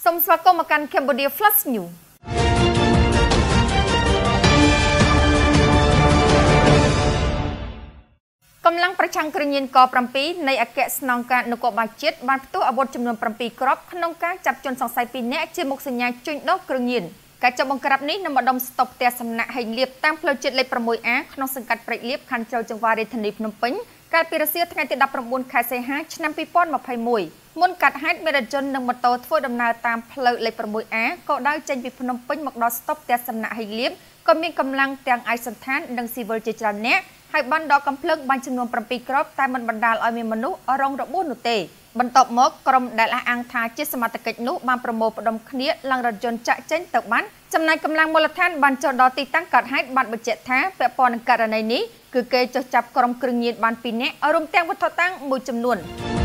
សូមស្វាគមន៍មកកាន់ Cambodia Flash News កម្លាំងប្រឆាំងគ្រឿងញៀនក7នៃអគ្គស្នងការនគរបាលជាតិបានផ្ទុះអាវុធចំនួន7គ្រាប់ក្នុងការចាប់ជនសង្ស័យ2នាក់ជាមុខសញ្ញាជួញដូរគ្រឿងញៀនការចាប់បង្ក្រាបនេះនៅម្ដុំស្តុបផ្ទះសំណាក់ហេងលៀបតាមផ្លូវជាតិលេខ 6A ក្នុងសង្កាត់ព្រែកលៀបខណ្ឌជ្រៅចង្វាររាជធានីភ្នំពេញកាលពីរសៀលថ្ងៃទី19ខែសីហាឆ្នាំ2021មុនកាត់ហេតុមានរថយន្តនិងម៉ូតូធ្វើដំណើរតាមផ្លូវលេខ 6A ក៏ដើរចេញពីភ្នំពេញមកដល់ស្តុបផ្ទះសំណាក់ហេងលៀបក៏មានកម្លាំងទាំងឯកសណ្ឋាននិងស៊ីវិលជាច្រើននាក់ហើយបានដកកំភ្លើងបាញ់ចំនួន7គ្រាប់តែមិនបណ្ដាលឲ្យមានមនុស្សរងរបួសនោះទេបន្ទាប់មកក្រុមដែលអះអាងថាជាសមត្ថកិច្ចនោះបានប្រមូលផ្ដុំគ្នាឡើងរថយន្តចាក់ចេញទៅបានចំណែកកម្លាំងមូលដ្ឋានបានចូលដល់ទីតាំងកើតហេតុបានបញ្ជាក់ថាពាក់ព័ន្ធនឹងករណីនេះគឺគេចុះចាប់ក្រុមគ្រឿងញៀនបាន2នាក់រួមទាំងវត្ថុតាំងមួយចំនួន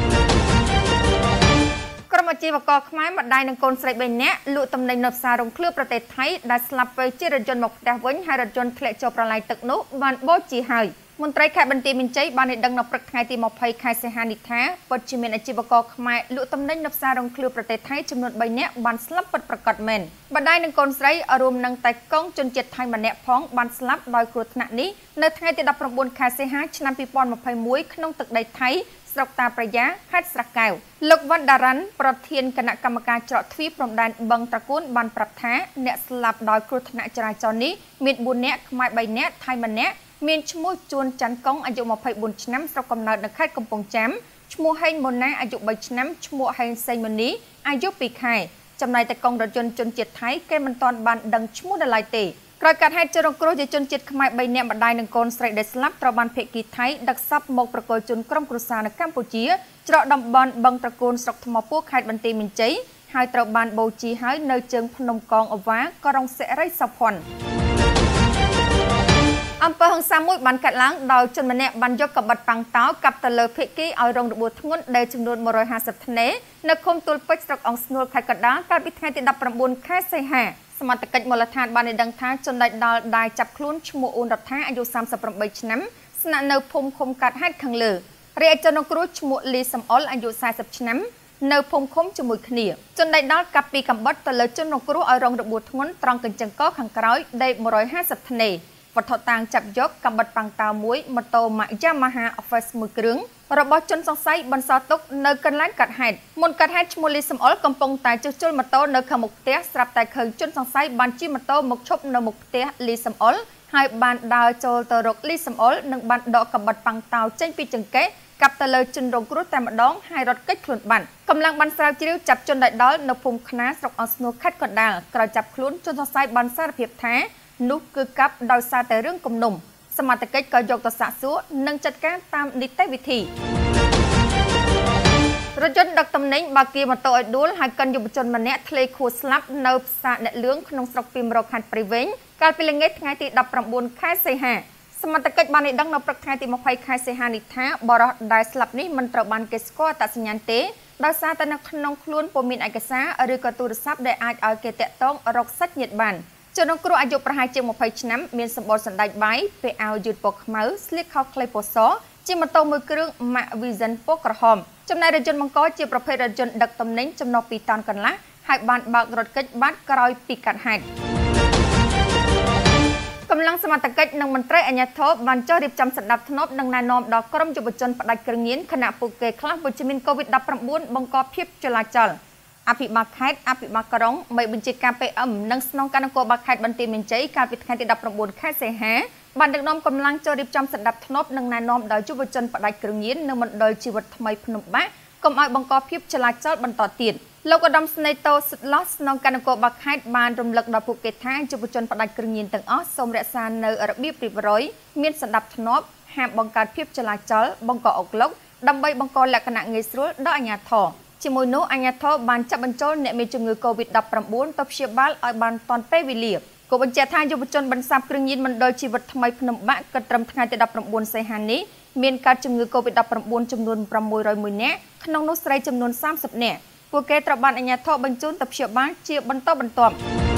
ក្រុមអាជីវករខ្មែរម្ដាយនិងកូនស្រី3នាក់លក់ទំនិញនៅផ្សាររំឃ្លឿប្រទេសថៃដែលស្លាប់ពេលជិះរថយន្តមកផ្ទះវិញហើយរថយន្តធ្លាក់ចូលប្រឡាយទឹកនោះបានបូជាហើយមន្ត្រីខេត្តបន្ទាយមានជ័យបានឲ្យដឹងនៅព្រឹកថ្ងៃទី20ខែសីហានេះថាពិតជាមានអាជីវករខ្មែរលក់ទំនិញនៅផ្សាររំឃ្លឿប្រទេសថៃចំនួន3នាក់បានស្លាប់ពិតប្រាកដមែនម្ដាយនិងកូនស្រីរួមនឹងតែកងជនជាតិថៃម្នាក់ផងបានស្លាប់ដោយគ្រោះថ្នាក់នេះនៅថ្ងៃទី19ខែសីហាឆ្នាំ2021ក្នុងទឹកដីថៃស្រុកតាប្រយ៉ាខេត្តស្រះកែវលោកវណ្ណដារ៉ាន់ប្រធានគណៈកម្មការច្រកទ្វារព្រំដែនបឹងត្រកួនបានប្រាប់ថាអ្នកស្លាប់ដោយគ្រោះថ្នាក់ចរាចរណ៍នេះមាន4នាក់ខ្មែរ3នាក់ថៃ1នាក់មានឈ្មោះជួនច័ន្ទកុងអាយុ24ឆ្នាំស្រុកកំណើតនៅខេត្តកំពង់ចាមឈ្មោះហេងម៉ូណាអាយុ3ឆ្នាំឈ្មោះហេងសេងម៉ូនីអាយុ2ខែចំណែកតែកុងរថយន្តជនជាតិថៃគេមិនទាន់បានដឹងឈ្មោះនៅឡើយទេក្រោយកាត់ហេតុជនរងគ្រោះជាជនជាតិខ្មែរ3នាក់ម្ដាយនិងកូនស្រីដែលស្លាប់ត្រូវបានភេកគីថៃដឹកសពមកប្រគល់ជូនក្រុមគ្រួសារនៅកម្ពុជាច្រកតំបន់បឹងត្រកួនស្រុកថ្មពោះខេត្តបន្ទាយមានជ័យហើយត្រូវបានបូជាហើយនៅជើងភ្នំកងអវ៉ាក្រុងសិរីសភ័ណ្ឌអំពើហិង្សាមួយបានកាត់ឡើងដោយជនម្នាក់បានយកកាបិតប៉ាំងតោកាប់ទៅលើភេកគីឲ្យរងរបួសធ្ងន់ដែលចំនួន150ធ្នេនៅឃុំទួលពេជ្រស្រុកអង្គស្នួលខេត្តកណ្ដាលកាលពីថ្ងៃទី19ខែសីហាសមត្ថកិច្ចមូលដ្ឋានបានឲ្យដឹងថាជនដែលដល់ដាយចាប់ខ្លួនឈ្មោះអ៊ូនរដ្ឋាអាយុ38ឆ្នាំស្នាក់នៅភូមិឃុំកាត់ហេតុខាងលើរីឯជនរងគ្រោះឈ្មោះលីសំអុលអាយុ40ឆ្នាំនៅភូមិឃុំជាមួយគ្នាជនដែលដល់កាប់ពីកំបិតទៅលើជនរងគ្រោះឲ្យរងរបួសធ្ងន់ត្រង់កញ្ចឹងកខាងក្រោយដេក150ធ្នេវត្ថុតាងចាប់យកកាំបិតប៉ាំងតោមួយម៉ូតូម៉ាកយ៉ាម៉ាហាអហ្វេសមួយគ្រឿងរបស់ជនសង្ស័យបន្សល់ទុកនៅកន្លែងកាត់ហេតុមុនកាត់ហេតុឈ្មោះលីសំអល់កំពុងតែជួសជុលម៉ូតូនៅខាងមុខផ្ទះស្រាប់តែឃើញជនសង្ស័យបានជិះម៉ូតូមកឈប់នៅមុខផ្ទះលីសំអល់ហើយបានដើរចូលទៅរកលីសំអល់និងបានដកកាំបិតប៉ាំងតោចេញពីចង្កេះកាប់ទៅលើជនរងគ្រោះតែម្ដងហើយរត់គេចខ្លួនបានកម្លាំងបានស្រាវជ្រាវចាប់ជនដែលដល់នៅភូមិខ្នាស្រុកអង្គស្នួលខេត្តកណ្ដាលក្រោយចាប់ខ្លួនជនសង្ស័យបានសារភាពថានោះគឺកាប់ដោយសារតែរឿងគំនុំសមត្ថកិច្ចក៏យកទៅសាកសួរនិងចាត់ការតាមនីតិវិធីរថយន្តដឹកទំនិញបាគីម៉ូតូឲ្យដួលហើយកិនយុវជនម្នាក់ធ្លាយខួរស្លាប់នៅផ្សារអ្នកលឿងក្នុងស្រុកពីមរកខណ្ឌព្រៃវែងកាលពីល្ងាចថ្ងៃទី19ខែសីហាសមត្ថកិច្ចបានឲ្យដឹងនៅព្រឹកថ្ងៃទី20ខែសីហានេះថាបរិសុទ្ធដែលស្លាប់នេះមិនត្រូវបានគេស្គាល់អត្តសញ្ញាណទេដោយសារតែនៅក្នុងខ្លួនពុំមានឯកសារឬក៏ទូរស័ព្ទដែលអាចឲ្យគេតាក់ទងរកសាច់ញាតិបានជនរងគ្រោះអាយុប្រហែលជា20ឆ្នាំមានសម្បុរសណ្ដែកបាយពាក់អាវយឺតពណ៌ខ្មៅស្លៀកខោខ្លីពណ៌សជាម៉ូតូមួយគ្រឿង Mac Vision ពណ៌ក្រហមចំណែករថយន្តបង្កជាប្រភេទរថយន្តដឹកទំនិញចំណុះ2តោនកន្លះហើយបានបើករថកិច្ចបាត់ក្រោយពីកាត់ហេតុកម្លាំងសមត្ថកិច្ចនិងមន្ត្រីអាជ្ញាធរបានចុះរៀបចំសណ្ដាប់ធ្នាប់និងណែនាំដល់ក្រុមយុវជនផ្ដាច់គ្រឿងញៀនខណៈពួកគេខ្លះវិជ្ជមានកូវីដ 19បង្កភាពចលាចលអភិបាលខេត្តអភិបាលក្រុងមេបញ្ជាការ PM និងស្នងការនគរបាលខេត្តបន្ទាយមានជ័យកាលពីថ្ងៃទី19ខែសីហាបានដឹកនាំកម្លាំងចូលរៀបចំសណ្ដាប់ធ្នាប់និងណែនាំដល់យុវជនផ្ដាច់គ្រឿងញៀននៅមណ្ឌលជីវិតថ្មីភ្នំបាក់កុំឲ្យបង្កភាពចលាចលបន្តទៀតលោកឧត្តមស្នេហ៍តូសុតឡោះស្នងការនគរបាលខេត្តបានរំលឹកដល់ពួកគេថាយុវជនផ្ដាច់គ្រឿងញៀនទាំងអស់សូមរក្សានៅរបៀបរៀបរយមានសណ្ដាប់ធ្នាប់ហាមបង្កើតភាពចលាចលបង្កអុកឡុកដើម្បីបង្កលក្ខណៈងាយស្រួលដល់អាជ្ញាធរជាមួយនោះអាជ្ញាធរបានចាប់បញ្ចូលអ្នកមានជំងឺ COVID-19 ទៅព្យាបាលឲ្យបានទាន់ពេលវេលាក៏បញ្ជាក់ថាយុវជនបន្សាបគ្រឿងញៀនមណ្ឌលជីវិតថ្មីភ្នំបាក់គិតត្រឹមថ្ងៃទី19សីហានេះមានកើតជំងឺ COVID-19 ចំនួន601នាក់ក្នុងនោះស្រីចំនួន30នាក់ពួកគេត្រូវបានអាជ្ញាធរបញ្ជូនទៅព្យាបាលជាបន្តបន្ទាប់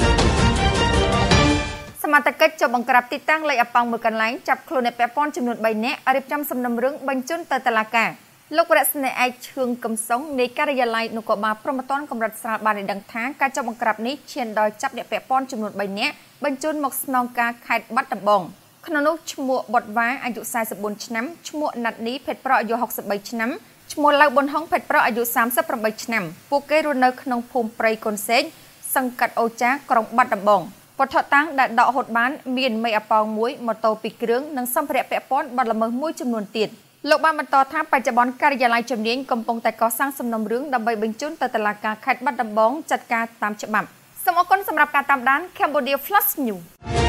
សមត្ថកិច្ចចុះបង្ក្រាបទីតាំងលេខអាប៉ោងមួយកន្លែងចាប់ខ្លួនអ្នកពាក់ព័ន្ធចំនួន3នាក់រៀបចំសំណុំរឿងបញ្ជូនទៅតុលាការលោក រស្នេហ៍ឯកឈឿងកំសុងនៃការិយាល័យនគរបាលព្រហ្មទណ្ឌកម្រិតស្រាលបានដឹងថាការចាប់បង្ក្រាបនេះឈានដល់ចាប់អ្នកពាក់ព័ន្ធចំនួន3នាក់បញ្ជូនមកស្នងការខេត្តបាត់ដំបងក្នុងនោះឈ្មោះបុតវ៉ាអាយុ44ឆ្នាំឈ្មោះណាត់នីភេទប្រុសអាយុ63ឆ្នាំឈ្មោះឡៅប៊ុនហុងភេទប្រុសអាយុ38ឆ្នាំពួកគេរស់នៅក្នុងភូមិព្រៃកុនសេកសង្កាត់អូចាក្រុងបាត់ដំបងវត្ថុតាំងដែលដកហូតបានមានមេអាប៉ោងមួយម៉ូតូ2គ្រឿងនិងសម្ភារៈពាក់ព័ន្ធបាត់ល្មើសមួយចំនួនទៀតលោកបានបន្តថាបច្ចុប្បន្នការិយាល័យជំនាញកំពុងតែកសាងសំណុំរឿងដើម្បីបញ្ជូនទៅតុលាការខេត្តបាត់ដំបងចាត់ការតាមច្បាប់សូមអរគុណសម្រាប់ការតាមដាន Cambodia Flash News